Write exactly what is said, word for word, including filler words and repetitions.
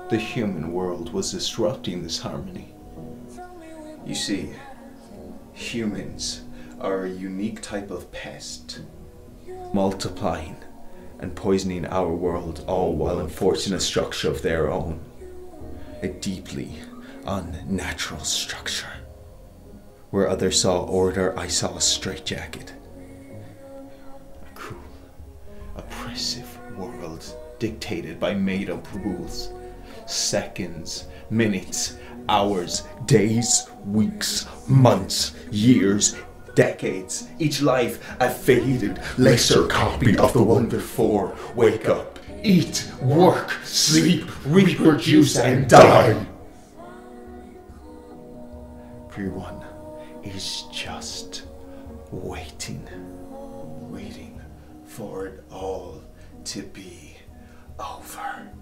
the human world was disrupting this harmony. You see, humans are a unique type of pest, multiplying and poisoning our world, all while enforcing a structure of their own. A deeply unnatural structure. Where others saw order, I saw a straitjacket. A cruel, oppressive world dictated by made-up rules. Seconds, minutes, hours, days, weeks, months, years, decades. Each life a faded, lesser copy of the one before. Wake up, eat, work, sleep, reproduce, and die. Everyone is just waiting, waiting for it all to be over.